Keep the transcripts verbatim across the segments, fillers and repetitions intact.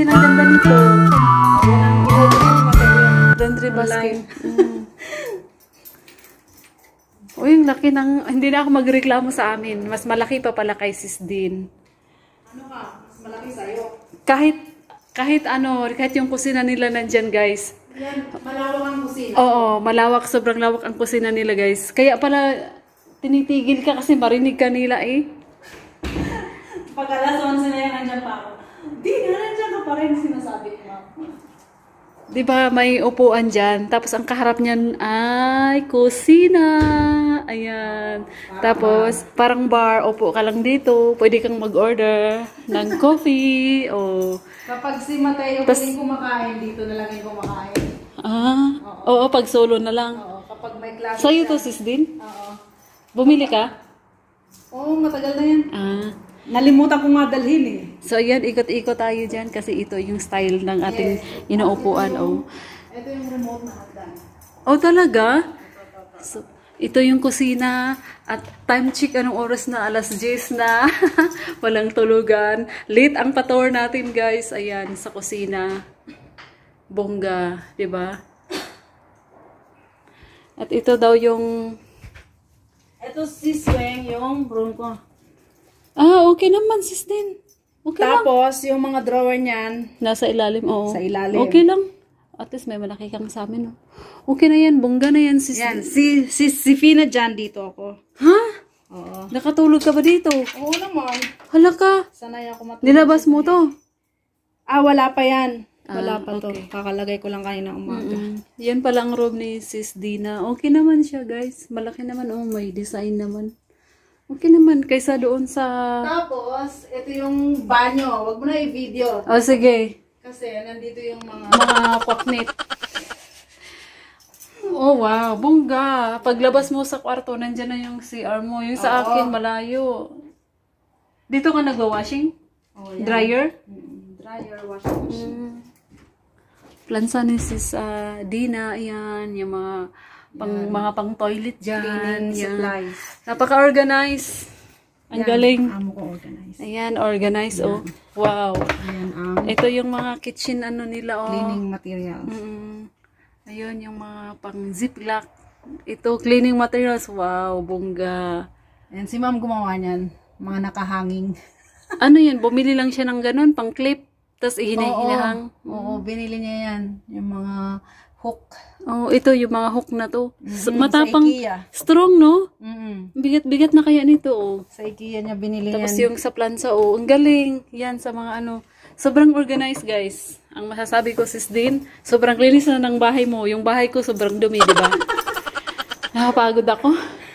Din, ang ganda nito. Yan ang material. Laundry basket. Online. Mm. Uy, ang laki ng... Hindi na ako magreklamo sa amin. Mas malaki pa pala kay Sis Din. Ano ka? Mas malaki sa'yo. Kahit, kahit ano, kahit yung kusina nila nandyan, guys. Yan, malawak ang kusina. Oo, malawak. Sobrang lawak ang kusina nila, guys. Kaya pala, tinitigil ka kasi marinig ka nila eh. Pag alas onse na yan, nandyan pa ako. Di na, nandyan ka pa rin sinasabi ko. Di ba may upuan dyan? Tapos ang kaharap niyan ay kusina. Ayan. Tapos parang bar. Upo ka lang dito. Pwede kang mag-order ng coffee. O... Kapag si Mateo Tas- huling kumakain, dito na lang yung kumakain. Ah, oo. Pag solo na lang. Oo, kapag may klase Sa'yo siya. to, Sis Din? Oo. Bumili ka? Oo, matagal na yan. Ah. Nalimutan ko nga dalhin eh. So, ayan. Ikot-ikot tayo dyan kasi ito yung style ng ating inuupuan. Oh. Ito yung remote na hotdog. Oh, talaga? So, ito yung kusina. At time check, anong oras na? alas diyes na. Walang tulugan. Late ang patour natin, guys. Ayan, sa kusina. Bongga, di ba? At ito daw yung... Ito si Sweng, yung broom ko. Ah, okay naman, Sis Din. Okay lang. Tapos, yung mga drawer niyan, Nasa ilalim, oo. Sa ilalim. Okay lang. At least may malaki kang sa amin, oh. Okay na yan, bongga na yan, Sis. yan, si, si, si Fina dyan dito ako. Ha? Oo. Nakatulog ka ba dito? Oo naman. Hala ka. Sanay ako matulog. Nilabas mo to? Ah, wala pa yan. Wala Ah, pa to. okay. Kakalagay ko lang kanina umaga. Mm. Yan pala ang room ni Sis Dina. Okay naman siya, guys. Malaki naman, oh. May design naman. Okay naman, kaysa doon sa... Tapos, ito yung banyo. Wag mo na i-video. Oh, sige. Kasi, nandito yung mga... Mga paknit. Oh, wow. Bongga. Paglabas mo sa kwarto, nandyan na yung C R mo. Yung sa Oo. akin, malayo. Dito ka nagwa-washing? Oh, yan. Dryer? Mm, dryer, washing machine. Mm. Plansa ni Sis ah, Dina. Ayan. Yung mga pang, mga pang toilet dyan. Cleaning Yan. supplies. Napaka-organize. Ang Yan, galing. Amo ko organize. Ayan, organize. Oh. Wow. Ayan ang Ito yung mga kitchen ano nila. Oh. cleaning materials. Mm. Ayun, yung mga pang ziplock. Ito, cleaning materials. Wow, bongga. Ayan, si ma'am gumawa niyan. Mga nakahanging. Ano yan? Bumili lang siya ng ganun, pang clip. Tapos ihinay-hinahang. Oo, binili niya yan. Yung mga hook. Oh, ito yung mga hook na to. S- Mhm, Matapang, sa IKEA. strong, no? Mm. Bigat-bigat na kaya nito, oh. Sa IKEA niya binili Tapos yan. yung sa plansa, oh, ang galing. Yan, sa mga ano. Sobrang organized, guys. Ang masasabi ko, Sis Din, sobrang linis na ng bahay mo. Yung bahay ko, sobrang dumi, di ba? Nakapagod ako.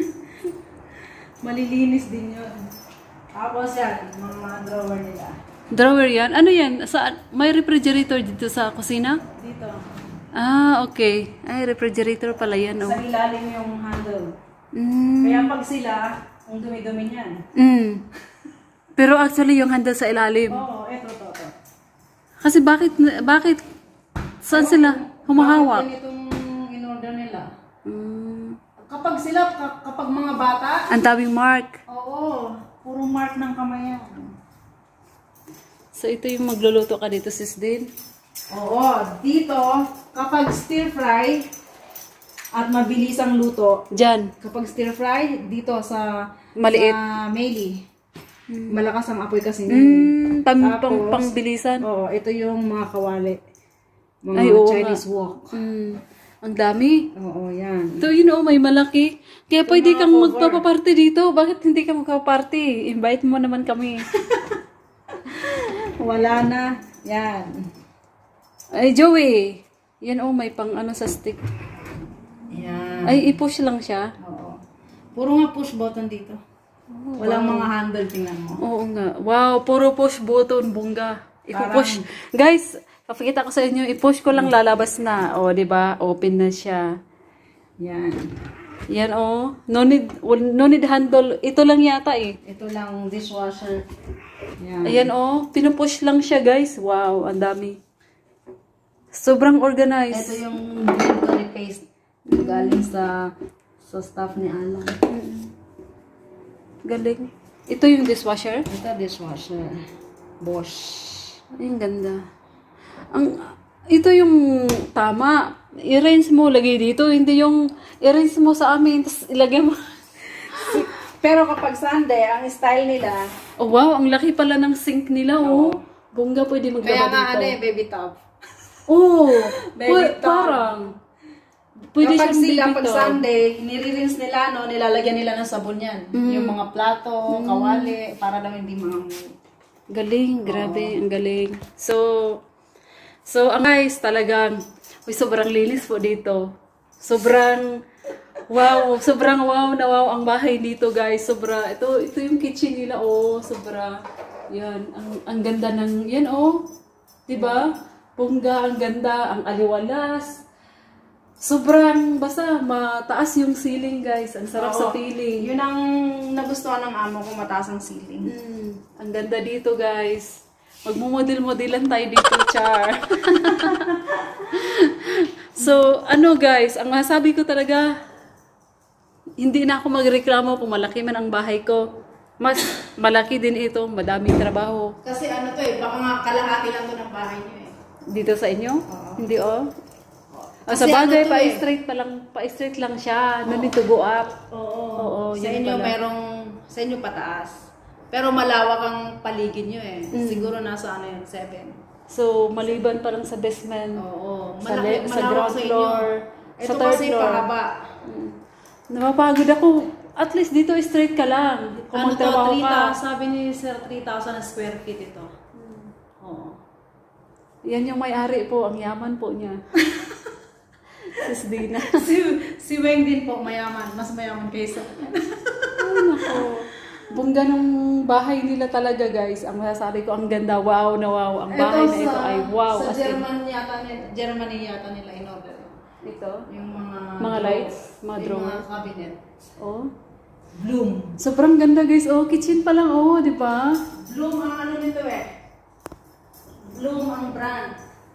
Malilinis din yun. Tapos yan, mga drawer nila. Drawer yan? Ano yan? Sa, may refrigerator dito sa kusina? Dito. Ah, okay. Ay, refrigerator pala yan, oh. Sa ilalim yung handle. Mm. Kaya pag sila, ang dumi-dumi niyan. Mm. Pero actually, yung handle sa ilalim. Oo, eto, to, to. Kasi bakit, bakit, saan sila humahawak? Bakit ganitong in-order nila? Mm. Kapag sila, ka- kapag mga bata, Ang daming mark. oo, puro mark ng kamay yan. So, ito yung magluluto ka dito, Sis Din. Oo, dito, kapag stir fry, at mabilis ang luto, Diyan. kapag stir fry, dito sa, Maliit. sa Meili, malakas ang apoy kasi. Mm, pang, Tapos, pang, pangbilisan. Oo, ito yung mga kawali. Mga Ay, oo Chinese nga. wok. Mm. Ang dami. Oo, yan. Ito, yun, oh, may malaki. Kaya pwede mga kang cover. magpapaparty dito. Bakit hindi ka magpaparty? Invite mo naman kami. Wala na. Yan. Ay, Joey. Yan, oh, may pang ano sa stick. Yan. Ay, i-push lang siya. Oo. Puro nga push button dito. Walang mga handle, tingnan mo. Oo nga. Wow, puro push button, bongga. Ipo-push. Guys, papakita ko sa inyo, i-push ko lang lalabas na. O, di ba? Open na siya. Yan. Yan, oh. No need, no need handle. Ito lang yata, eh. Ito lang dishwasher. Yan. Ayan, oh. Pinupush lang siya, guys. Wow, ang dami. Sobrang organized. Ito yung blend paste galing sa sa staff ni Alan. Galing. Ito yung dishwasher. Ito dishwasher. Bosch. Ay, ang ganda. Ang, ito yung tama. I-rinse mo, lagay dito. Hindi yung i-rinse mo sa amin, tapos ilagay mo. Pero kapag Sunday, ang style nila, Oh, wow, ang laki pala ng sink nila, oh. Bongga, pwede maglaba kaya dito. nga ano eh, baby tub. Oh, Baby pwe- tub. parang. Pwede Kapag siyang sila, baby pag tub. Sunday, nire-rinse nila, no, nilalagyan nila ng sabon yan. Yung mga plato, kawali, para daw hindi mga... Galing, grabe, ang galing. So, so, ang guys, talagang, uy, sobrang linis po dito. Sobrang, wow, sobrang wow na wow ang bahay dito, guys. Sobra, ito, ito yung kitchen nila, oh, sobra. Yan, ang, ang ganda ng, yan, oh. Diba? Bongga, ang ganda, ang aliwalas. Sobrang, basta, mataas yung ceiling, guys. Ang sarap sa Oo. feeling. Yun ang nagustuhan ng amo ko, mataas ang ceiling. Mm, ang ganda dito, guys. Magmumodel-modelan tayo dito, Char. So, ano guys, ang masabi ko talaga, hindi na ako magreklamo kung malaki man ang bahay ko. Mas malaki din ito, madaming trabaho. Kasi ano to eh, baka nga kalahati lang to ng bahay niyo eh. Dito sa inyo? Oo. Hindi oh. Ah, sa Kasi bagay, ano to eh. pa-straight pa lang, pa-straight lang siya. No need to go up. Oo. Oo, sa yun inyo pala. merong, sa inyo pataas. Pero malawak ang paligid niyo eh. Mm. Siguro nasa ano yun, seven. So, maliban pa lang sa basement. Oo. Sa, Malaki, le- sa malawak ground sa inyo. floor. Ito sa third kasi floor. pahaba. Mm. Napapagod ako. At least dito straight ka lang. Kung Ano to, magtrabaho three ka. thousand, sabi ni Sir, three thousand square feet ito. Oo. Yan yung may-ari po. Ang yaman po niya. Sis Dina. si, si Weng din po, mayaman. Mas mayaman kaysa. Ay, nako. Bongga ng bahay nila talaga, guys. Ang masasabi ko, ang ganda. Wow na wow. Ang bahay na ito ay wow. Sa As in, German yata, ni- Germany yata nila in order. ito. Yung mga... Mga lights, mga yung drawer. mga cabinet. Oh. Bloom. Sobrang ganda, guys. Oh, kitchen pa lang. Oh, di ba? Bloom ang ano nito eh. Bloom ang brand.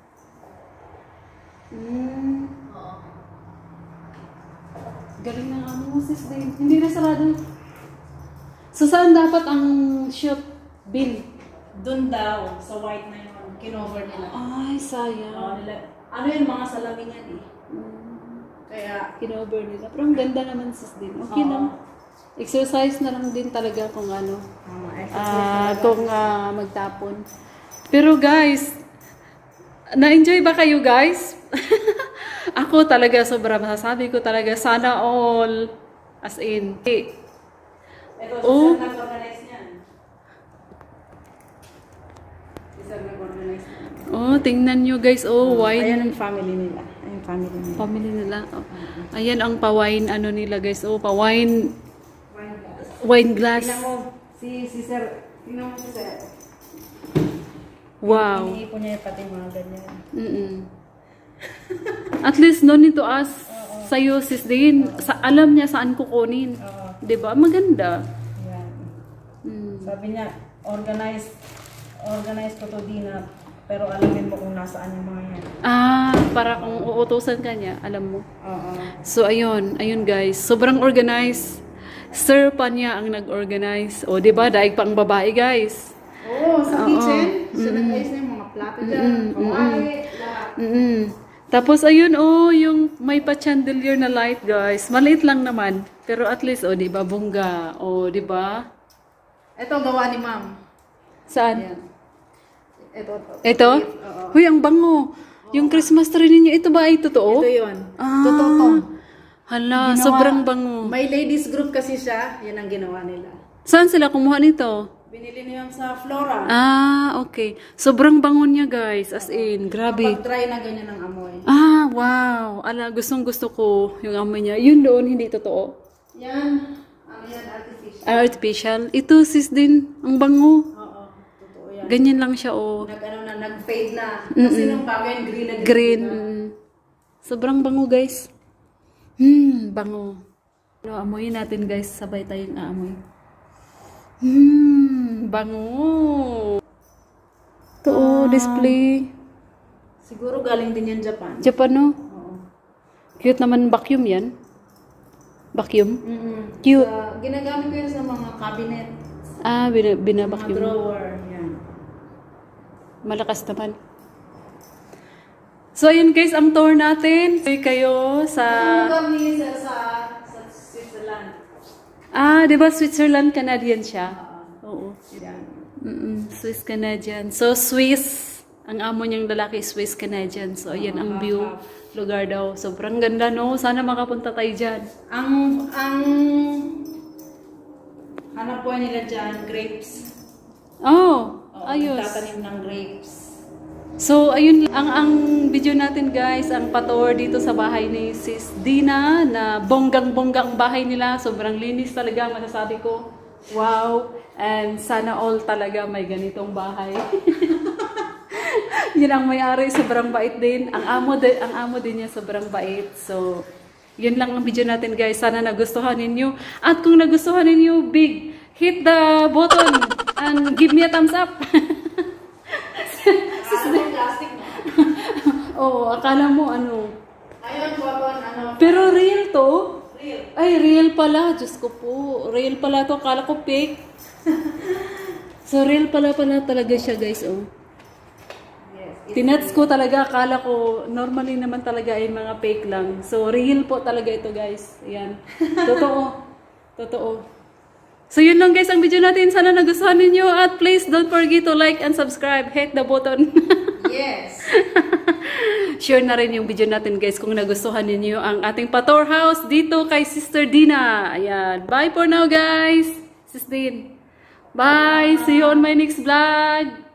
Mm. Oo. Galing ng ano mo, sis Dane. Hindi na sarado. So, saan dapat ang shop bill? Doon daw, sa white na yun, kinover nila. Ay, Oo, sayang. nila. Ano yun, mga salamin yan eh. Mm. Kaya, Kinover nila. Pero ang ganda naman, sis Dane. Okay Oo. lang. Exercise na lang din talaga kung ano. um, Ah, kung ah, magtapon. Pero guys, na-enjoy ba kayo guys? Ako talaga sobra masasabi ko talaga sana all as in. Eh, ito, Oh. sir nag-organize niyan. Si sir nag-organize niyan. oh, tingnan nyo guys. Oh, Ayan wine. ang family nila. Ayan family nila. Family nila. Oh. Ayan ang pa-wine ano nila guys. Oh, pa-wine Wine glass. wine glass. Tingnan mo, si, si sir, tingnan mo si sir. Wow. Iniipon niya pati mga ganyan. Mm-mm. At least no need to ask sa'yo sis din. Sa, alam niya saan kukunin. Oo. 'Di ba? Maganda. Yan. Mm. Sabi niya, organize, organize ko to din na, pero alamin mo kung nasaan yung mga yan. Ah, para kung uutusan ka niya, alam mo. Oo. So, ayun. Ayun, guys. Sobrang organized. Sir pa niya ang nag-organize. O, di ba? Daig pang babae, guys. Oo, sa Oo. kitchen, siya nag-ayos na yung mga plato dyan, kawali, lahat. Mm Tapos, ayun, oh, yung may pa-chandelier na light, guys. Maliit lang naman. Pero at least, oh, di ba? Bongga. O, di ba? Ito, gawa ni ma'am. Saan? Ayan. Ito, ito. Ito? Oo. Huy, ang bango. Yung Christmas tree ninyo, ito ba ay totoo? Ito yun. Ah. Totoo to. Hala, Ginawa- sobrang bango. May ladies group kasi siya, yan ang ginawa nila. Saan sila kumuha nito? Binili niya yan sa Flora. Ah, okay. Sobrang bango niya, guys. As in, grabe. Pag-try na ganyan ang amoy. Ah, wow. Ala, gustong gusto ko yung amoy niya. Yun doon, hindi totoo. Yan, ano yan, artificial. Artificial. Ito, sis din. Ang bango. Oo, totoo yan. Ganyan lang siya, oh. Nag, ano na, nag-fade na. Kasi nung bago yan, green na Green. na. mm. Sobrang bango, guys. Hmm, bango. Ano, amoyin natin, guys. Sabay tayong aamoy. Hmm, bango. Ito, oh, display. Siguro galing din yan Japan. Japan, no? Oo. Cute naman vacuum yan. Vacuum? Mm-mm. Cute. Sa, ginagamit ko yan sa mga cabinet, Ah, bina, mga binabacuum. drawer. Yan. Malakas naman. So, ayun guys, ang tour natin. Uy kayo sa... kami sa, sa, sa Switzerland. Ah, di ba Switzerland, Canadian siya? Oo. Mm-mm, Swiss Canadian. So, Swiss. Ang amo niyang lalaki, Swiss Canadian. So, ayan ang view. Lugar daw. Sobrang ganda, no? Sana makapunta tayo dyan. Ang, ang, hanap po nila dyan, grapes. Oh, Oo, ayos. Tatanim ng grapes. So, ayun, ang, ang video natin guys, ang patour dito sa bahay ni Sis Dina, na bonggang-bonggang bahay nila. Sobrang linis talaga, masasabi ko. Wow! And sana all talaga may ganitong bahay. Yun ang may-ari, sobrang bait din. Ang amo, din, ang amo din niya sobrang bait. So, yun lang ang video natin guys. Sana nagustuhan ninyo. At kung nagustuhan ninyo, big, hit the button and give me a thumbs up. Plastic na. Oo, akala mo ano. Ayun po ako, ano. Pero real to? Real. Ay, real pala. Diyos ko po. Real pala to. Akala ko fake. So, real pala pala talaga siya guys. Oh. Tinats ko talaga, akala ko, normally naman talaga ay mga fake lang. So, real po talaga ito guys. Ayan. Totoo. Totoo. So, yun lang guys ang video natin. Sana nagustuhan ninyo. At please don't forget to like and subscribe. Hit the button. Yes. Share na rin yung video natin guys kung nagustuhan ninyo ang ating patour house dito kay Sister Dina. Ayan. Bye for now guys. Sis Din. Bye. See you on my next vlog.